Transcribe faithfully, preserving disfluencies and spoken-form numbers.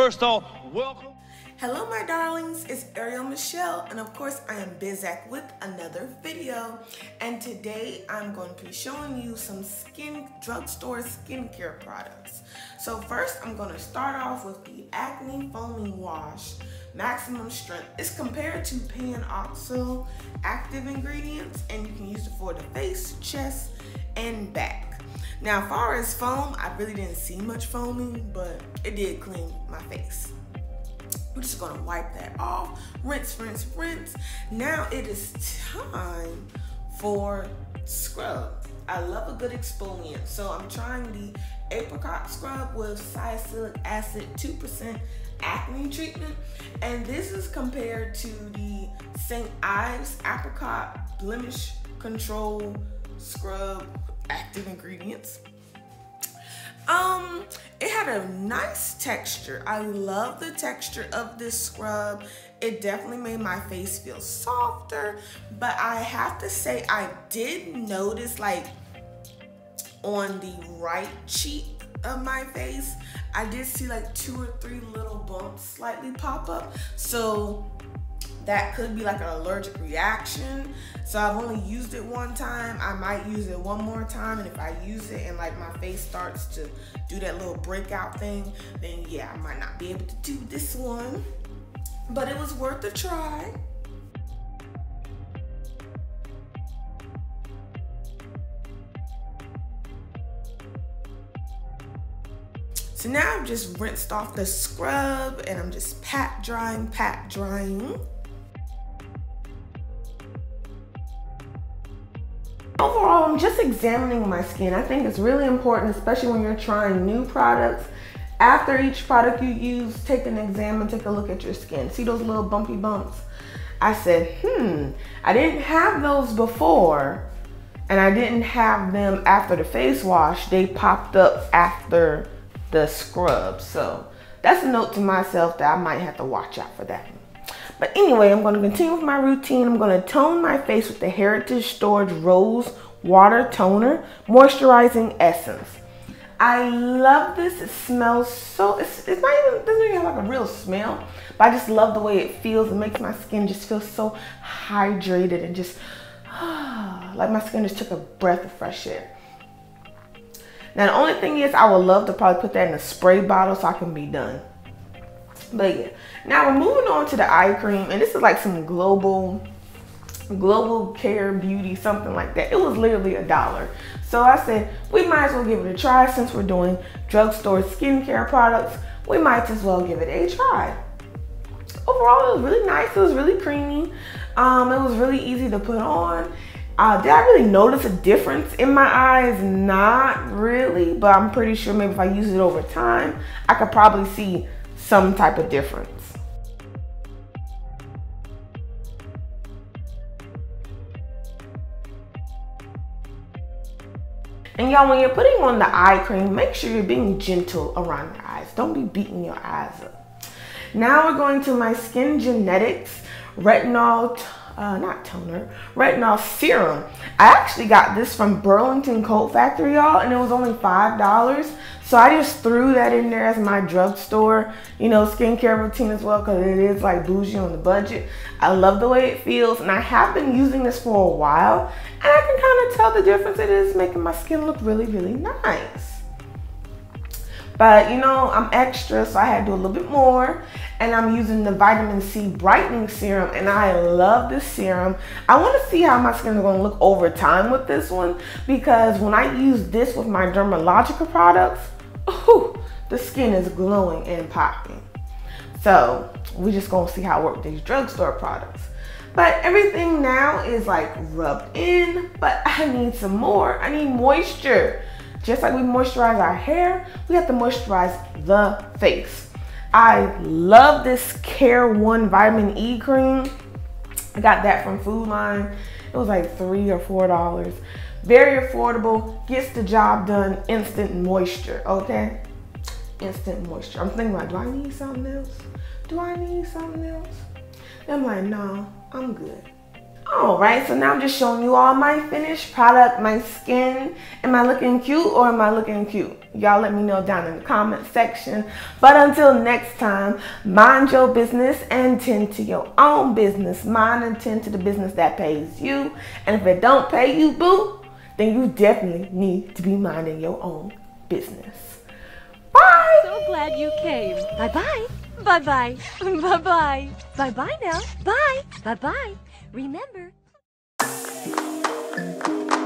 first off, welcome. Hello my darlings, it's Ariel Michelle, and of course I am Bizak with another video. And today I'm going to be showing you some skin drugstore skincare products. So first I'm going to start off with the Acne Foaming Wash Maximum Strength. It's compared to Pan-Oxyl active ingredients, and you can use it for the face, chest, and back. Now as far as foam, I really didn't see much foaming, but it did clean my face. We're just gonna wipe that off, rinse, rinse, rinse. Now it is time for scrub. I love a good exfoliant, so I'm trying the apricot scrub with salicylic acid two percent acne treatment, and this is compared to the Saint Ives apricot blemish control scrub active ingredients. Um, it had a nice texture. I love the texture of this scrub. It definitely made my face feel softer, but I have to say I did notice, like, on the right cheek of my face, I did see like two or three little bumps slightly pop up. So that could be like an allergic reaction. So I've only used it one time. I might use it one more time, and if I use it and like my face starts to do that little breakout thing, then yeah, I might not be able to do this one. But it was worth a try. So now I've just rinsed off the scrub and I'm just pat drying, pat drying. Overall, I'm just examining my skin. I think it's really important, especially when you're trying new products. After each product you use, take an exam and take a look at your skin. See those little bumpy bumps? I said, hmm, I didn't have those before, and I didn't have them after the face wash. They popped up after the scrub. So that's a note to myself that I might have to watch out for that. But anyway, I'm going to continue with my routine. I'm going to tone my face with the Heritage Storage Rose Water Toner Moisturizing Essence. I love this. It smells so, it's, it's not even, it doesn't even have like a real smell, but I just love the way it feels. It makes my skin just feel so hydrated and just, like my skin just took a breath of fresh air. Now the only thing is, I would love to probably put that in a spray bottle so I can be done. But yeah, now we're moving on to the eye cream, and this is like some global global care beauty, something like that. It was literally a dollar. So I said we might as well give it a try. Since we're doing drugstore skincare products, we might as well give it a try. Overall, it was really nice. It was really creamy. Um, it was really easy to put on. Uh, did I really notice a difference in my eyes? Not really, but I'm pretty sure maybe if I use it over time, I could probably see some type of difference. And y'all, when you're putting on the eye cream, make sure you're being gentle around your eyes. Don't be beating your eyes up. Now we're going to my Skin Genetics Retinol Uh, not toner, retinol serum. I actually got this from Burlington Coat Factory, y'all, and it was only five dollars. So I just threw that in there as my drugstore, you know, skincare routine as well, because it is like bougie on the budget. I love the way it feels, and I have been using this for a while, and I can kind of tell the difference it is making my skin look really, really nice. But you know, I'm extra, so I had to do a little bit more. And I'm using the Vitamin C Brightening Serum, and I love this serum. I want to see how my skin is going to look over time with this one, because when I use this with my Dermalogica products, ooh, the skin is glowing and popping. So we're just going to see how it works with these drugstore products. But everything now is like rubbed in, but I need some more. I need moisture. Just like we moisturize our hair, we have to moisturize the face. I love this Care One Vitamin E cream. I got that from Food Line. It was like three or four dollars. Very affordable, gets the job done, instant moisture, okay? Instant moisture. I'm thinking like, do I need something else? Do I need something else? And I'm like, no, I'm good. Alright, so now I'm just showing you all my finished product, my skin. Am I looking cute or am I looking cute? Y'all let me know down in the comment section. But until next time, mind your business and tend to your own business. Mind and tend to the business that pays you. And if it don't pay you, boo, then you definitely need to be minding your own business. Bye! So glad you came. Bye-bye. Bye-bye. Bye-bye. Bye-bye now. Bye. Bye-bye. Remember...